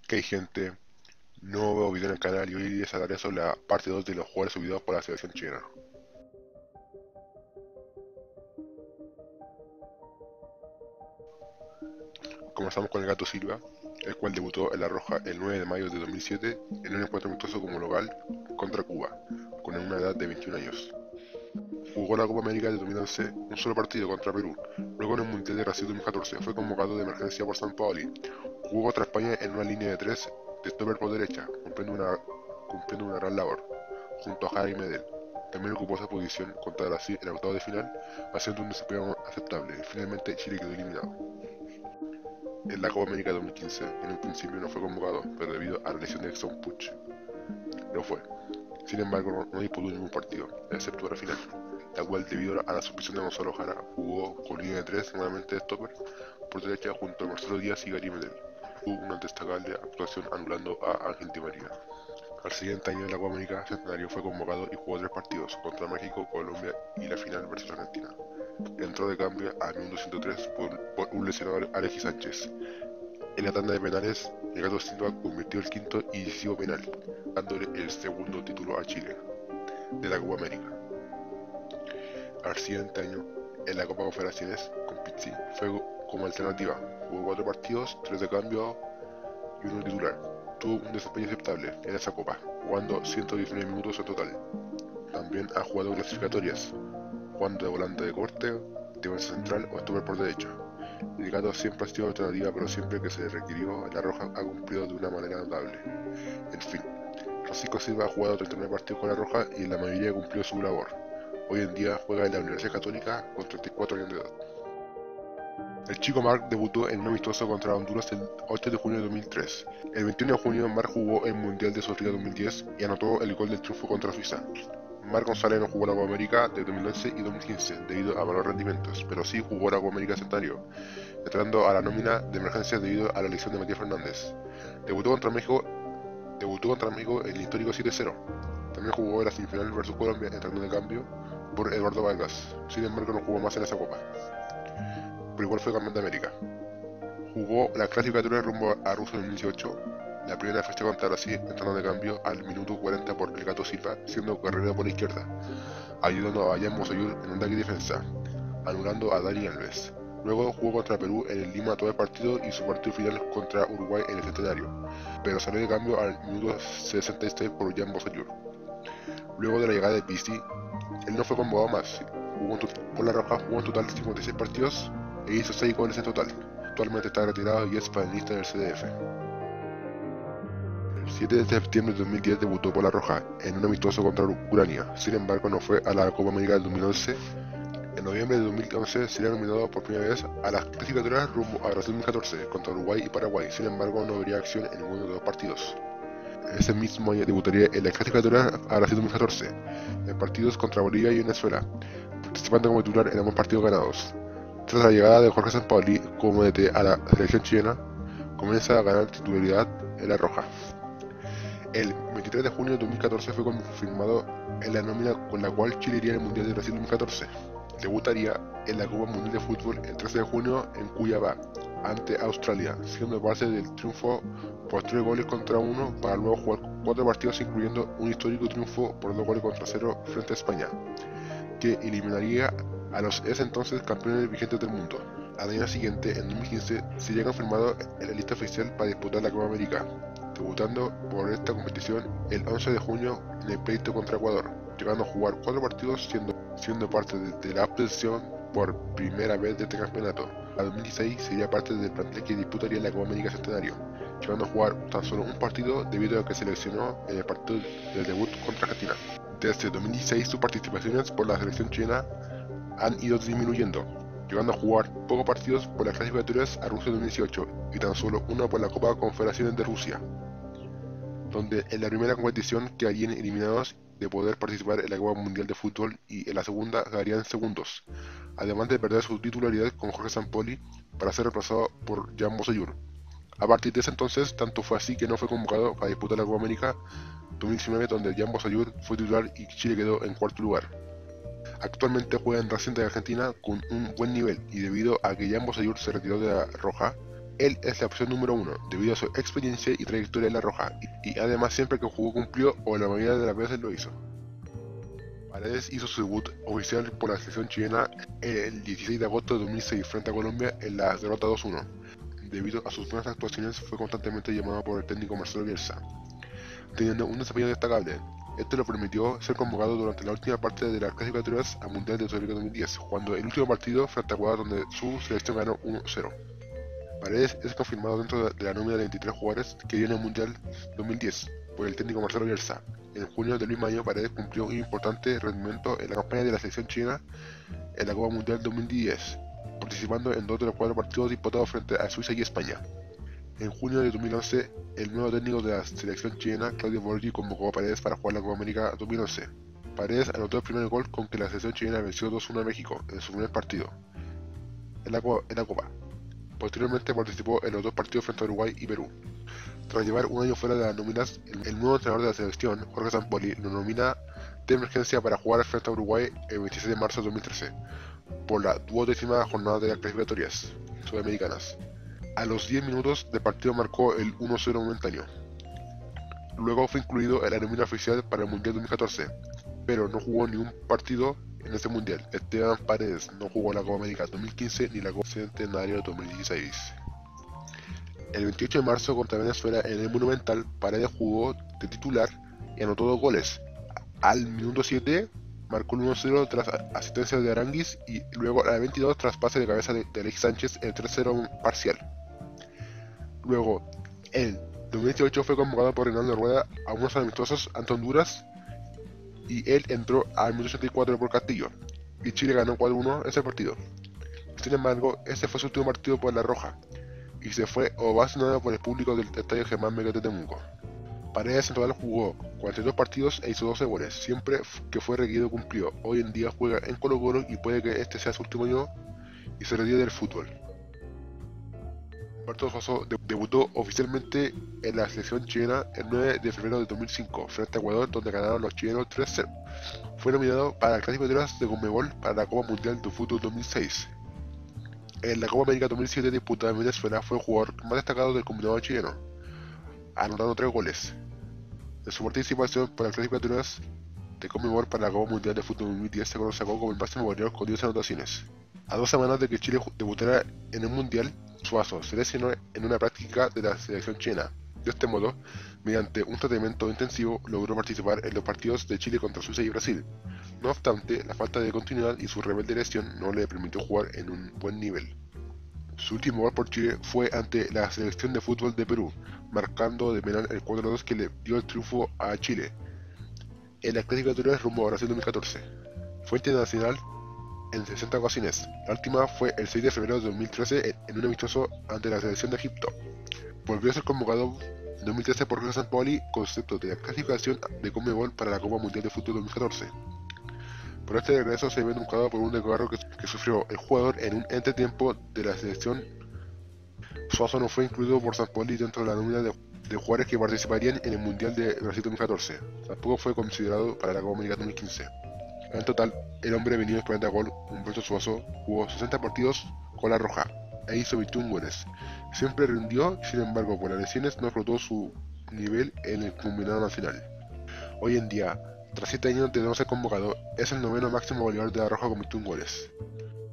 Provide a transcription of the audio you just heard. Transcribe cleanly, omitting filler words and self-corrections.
Que hay gente, nuevo video en el canal y hoy les hablaré sobre la parte 2 de los jugadores subidos por la selección chilena. Comenzamos con el Gato Silva, el cual debutó en La Roja el 9 de mayo de 2007 en un encuentro amistoso como local contra Cuba, con una edad de 21 años. Jugó la Copa América de 2011 un solo partido contra Perú, luego en el Mundial de Brasil 2014 fue convocado de emergencia por San Paoli. Jugó contra España en una línea de 3 de stopper por derecha, cumpliendo una gran labor, junto a Jaime Medel. También ocupó esa posición contra Brasil en el octavo de final, haciendo un desempeño aceptable. Finalmente Chile quedó eliminado. En la Copa América 2015, en un principio no fue convocado, pero debido a la lesión de Exxon Puch, lo fue. Sin embargo, no disputó ningún partido, excepto la final, la cual debido a la suspensión de Gonzalo Jara jugó con línea de 3 nuevamente de stopper por derecha junto a Marcelo Díaz y Gary Medel. Tuvo una destacable actuación anulando a Ángel Di María. Al siguiente año en la Copa América, Centenario fue convocado y jugó 3 partidos contra México, Colombia y la final versus Argentina. Entró de cambio al minuto 103 por un lesionado Alexis Sánchez. En la tanda de penales, el Gato Silva convirtió el quinto y decisivo penal, dándole el segundo título a Chile de la Copa América. Al siguiente año, en la Copa Confederaciones, con Pizzi fue como alternativa. Jugó 4 partidos, 3 de cambio y 1 titular. Tuvo un desempeño aceptable en esa copa, jugando 119 minutos en total. También ha jugado clasificatorias, jugando de volante de corte, defensa central o stopper por derecha. El Gato siempre ha sido alternativa, pero siempre que se le requirió, la Roja ha cumplido de una manera notable. En fin, Francisco Silva ha jugado 39 partidos con la Roja y en la mayoría cumplió su labor. Hoy en día juega en la Universidad Católica con 34 años de edad. El chico Marc debutó en un amistoso contra Honduras el 8 de junio de 2003. El 21 de junio Marc jugó el Mundial de Sudáfrica 2010 y anotó el gol del triunfo contra Suiza. Marc González no jugó la Copa América de 2011 y 2015 debido a malos rendimientos, pero sí jugó la Copa América Centenario, entrando a la nómina de emergencia debido a la lesión de Matías Fernández. Debutó contra México en el histórico 7-0. También jugó en la semifinal versus Colombia entrando de cambio por Eduardo Vargas. Sin embargo no jugó más en esa copa, pero igual fue campeón de América. Jugó la clasificatoria rumbo a Rusia en 2018, la primera fecha contra Brasil entrando de cambio al minuto 40 por el Gato Silva, siendo carrera por la izquierda, ayudando a Jan Bosellur en ataque y defensa, anulando a Dani Alves. Luego jugó contra Perú en el Lima todo el partido y su partido final contra Uruguay en el Centenario, pero salió de cambio al minuto 66 por Jan Bosellur. Luego de la llegada de Pizzi, él no fue convocado más. Por la Roja jugó en total 56 partidos e hizo 6 goles en total. Actualmente está retirado y es panelista del CDF. El 7 de septiembre de 2010 debutó por la Roja en un amistoso contra Ucrania. Sin embargo, no fue a la Copa América del 2011. En noviembre de 2011 sería nominado por primera vez a las clasificatorias rumbo a Brasil 2014 contra Uruguay y Paraguay. Sin embargo, no habría acción en ninguno de los partidos. Ese mismo año debutaría en la clasificatoria a Brasil 2014, en partidos contra Bolivia y Venezuela, participando como titular en ambos partidos ganados. Tras la llegada de Jorge Sampaoli como DT a la selección chilena, comienza a ganar titularidad en la Roja. El 23 de junio de 2014 fue confirmado en la nómina con la cual Chile iría al Mundial de Brasil 2014. Debutaría en la Copa Mundial de Fútbol el 13 de junio en Cuiabá, ante Australia, siendo parte del triunfo por 3 goles contra 1 para luego jugar 4 partidos incluyendo un histórico triunfo por 2 goles contra 0 frente a España, que eliminaría a los ese entonces campeones vigentes del mundo. Al año siguiente, en 2015, sería confirmado en la lista oficial para disputar la Copa América, debutando por esta competición el 11 de junio en el pleito contra Ecuador, llegando a jugar 4 partidos siendo parte de la obtención por primera vez de este campeonato. A 2016 sería parte del plantel que disputaría la Copa América Centenario, llegando a jugar tan solo un partido debido a que se lesionó en el partido del debut contra Argentina. Desde 2016 sus participaciones por la selección chilena han ido disminuyendo, llegando a jugar pocos partidos por las clasificatorias a Rusia 2018 y tan solo uno por la Copa Confederaciones de Rusia, donde en la primera competición quedarían eliminados de poder participar en la Copa Mundial de Fútbol y en la segunda quedarían segundos, además de perder su titularidad con Jorge Sampaoli para ser reemplazado por Jan Bosellur. A partir de ese entonces, tanto fue así que no fue convocado para disputar la Copa América 2019, donde Jan Bosellur fue titular y Chile quedó en cuarto lugar. Actualmente juega en Racing de Argentina con un buen nivel y debido a que Jan Bosellur se retiró de la Roja, Él es la opción número 1, debido a su experiencia y trayectoria en la roja, y además siempre que jugó cumplió o la mayoría de las veces lo hizo. Paredes hizo su debut oficial por la selección chilena el 16 de agosto de 2006 frente a Colombia en la derrota 2-1. Debido a sus buenas actuaciones fue constantemente llamado por el técnico Marcelo Bielsa, teniendo un desempeño destacable. Esto le permitió ser convocado durante la última parte de las clasificatorias al Mundial de Tokio 2010, cuando el último partido frente a Ecuador donde su selección ganó 1-0. Paredes es confirmado dentro de la nómina de 23 jugadores que dio en el Mundial 2010 por el técnico Marcelo Bielsa. En junio del mismo año, Paredes cumplió un importante rendimiento en la campaña de la selección chilena en la Copa Mundial 2010, participando en 2 de los 4 partidos disputados frente a Suiza y España. En junio de 2011, el nuevo técnico de la selección chilena, Claudio Borghi, convocó a Paredes para jugar la Copa América 2011. Paredes anotó el primer gol con que la selección chilena venció 2-1 a México en su primer partido en la Copa. Posteriormente participó en los 2 partidos frente a Uruguay y Perú. Tras llevar un año fuera de las nóminas, el nuevo entrenador de la selección, Jorge Sampaoli, lo nomina de emergencia para jugar frente a Uruguay el 26 de marzo de 2013, por la 12ª jornada de las clasificatorias sudamericanas. A los 10 minutos del partido marcó el 1-0 momentáneo. Luego fue incluido en la nómina oficial para el Mundial 2014, pero no jugó ni un partido en este Mundial. Esteban Paredes no jugó la Copa América 2015 ni la Copa Centenario 2016. El 28 de marzo contra Venezuela en el Monumental, Paredes jugó de titular y anotó 2 goles. Al minuto 7 marcó el 1-0 tras asistencia de Aranguis y luego al 22 tras pase de cabeza de Alexis Sánchez el 3-0 parcial. Luego, en 2018 fue convocado por Reinaldo Rueda a unos amistosos ante Honduras y él entró al minuto 84 por Castillo y Chile ganó 4-1 ese partido. Sin embargo, ese fue su último partido por la Roja y se fue ovacionado por el público del estadio Germán Becker de Temuco. Paredes en total jugó 42 partidos e hizo 12 goles, siempre que fue requerido cumplió. Hoy en día juega en Colo-Colo y puede que este sea su último año y se retire del fútbol. Humberto Suazo debutó oficialmente en la selección chilena el 9 de febrero de 2005 frente a Ecuador, donde ganaron los chilenos 3-0. Fue nominado para las clasificatorias de Conmebol para la Copa Mundial de Fútbol 2006. En la Copa América 2007 disputada en Venezuela fue el jugador más destacado del combinado chileno, anotando 3 goles. En su participación por las clasificatorias de Conmebol para la Copa Mundial de Fútbol 2010 se consagró como el máximo goleador con 10 anotaciones. A 2 semanas de que Chile debutara en el Mundial, Suazo se lesionó en una práctica de la selección chilena. De este modo, mediante un tratamiento intensivo, logró participar en los partidos de Chile contra Suiza y Brasil. No obstante, la falta de continuidad y su rebelde lesión no le permitió jugar en un buen nivel. Su último gol por Chile fue ante la selección de fútbol de Perú, marcando de penal el 4-2 que le dio el triunfo a Chile en las clasificatorias rumbo a Brasil 2014. Fue internacional en 60 ocasiones. La última fue el 6 de febrero de 2013 en un amistoso ante la selección de Egipto. Volvió a ser convocado en 2013 por Jorge Sampaoli, concepto de la clasificación de Conmebol para la Copa Mundial de Fútbol 2014. Por este regreso se ve truncado por un desgarro que sufrió el jugador en un entretiempo de la selección. Suazo no fue incluido por Sampaoli dentro de la nómina de jugadores que participarían en el Mundial de Brasil 2014. Tampoco fue considerado para la Copa América 2015. En total, el hombre venido experiente a gol, Humberto Suazo, jugó 60 partidos con la Roja e hizo 21 goles. Siempre rindió, sin embargo, por las lesiones no explotó su nivel en el combinado nacional. Hoy en día, tras 7 años de no ser convocado, es el noveno máximo goleador de la Roja con 21 goles.